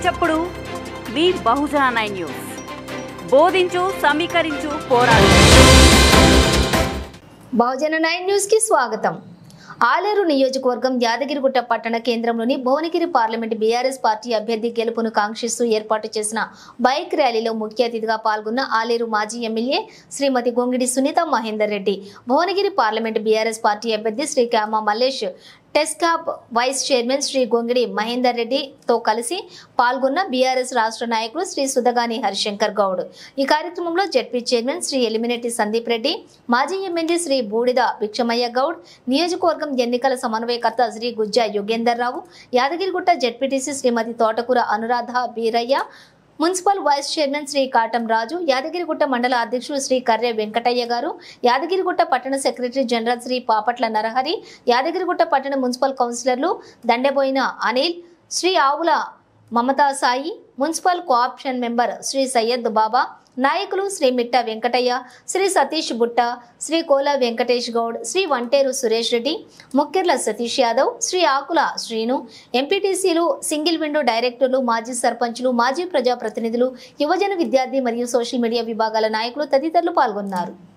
చప్పుడు మీ బహుజన 9 న్యూస్. బోధించు, సమీకరించు, పోరాడు. బహుజన 9 న్యూస్ కి స్వాగతం. ఆలేరు నియోజకవర్గం యాదగిరిగుట్ట పట్టణ కేంద్రంలోని భువనగిరి పార్లమెంట్ బీఆర్ఎస్ పార్టీ అభ్యర్థి గెలుపును కాంక్షిస్తూ ఏర్పాటు చేసిన బైక్ ర్యాలీలో ముఖ్య అతిథిగా పాల్గొన్న ఆలేరు మాజీ MLA Shrimati Gongidi Sunitha Mahender Reddy, Bhuvanagiri parliament BRS party అభ్యర్థి Shri Kama Mallesh, TESCAB vice chairman Shri Gongidi Mahender రెడ్డితో కలిసి పాల్గొన్న బీఆర్ఎస్ రాష్ట్ర నాయకులు శ్రీ సుధగాని హరిశంకర్ గౌడ్. ఈ కార్యక్రమంలో జెడ్పీ చైర్మన్ శ్రీ ఎలిమినేటి సందీప్ రెడ్డి, మాజీ ఎమ్మెల్యే శ్రీ బూడిద భిక్షమయ్య గౌడ్, నియోజకవర్గం ఎన్నికల సమన్వయకర్త Shri Gujja Yogender Rao, Yadagirigutta ZPTC Shrimati Thotakura Anuradha Beeraiah, municipal vice chairman Shri Katam Raju, Yadagirigutta మండల అధ్యక్షులు శ్రీ కర్రె వెంకటయ్య గారు, యాదగిరిగుట్ట పట్టణ సెక్రటరీ జనరల్ శ్రీ పాపట్ల నరహరి, యాదగిరిగుట్ట పట్టణ మున్సిపల్ కౌన్సిలర్లు Dandeboina Anil, Shri Avula Mamata Sai, municipal cooption member Shri Syed Baba, నాయకులు శ్రీ మిట్ట వెంకటయ్య, శ్రీ సతీష్ బుట్ట, శ్రీ కోల వెంకటేష్ గౌడ్, శ్రీ వంటేరు సురేష్ రెడ్డి, ముక్కెర్ల సతీష్ యాదవ్, శ్రీ ఆకుల శ్రీను, ఎంపీటీసీలు, సింగిల్ విండో డైరెక్టర్లు, మాజీ సర్పంచులు, మాజీ ప్రజాప్రతినిధులు, యువజన విద్యార్థి మరియు సోషల్ మీడియా విభాగాల నాయకులు తదితరులు పాల్గొన్నారు.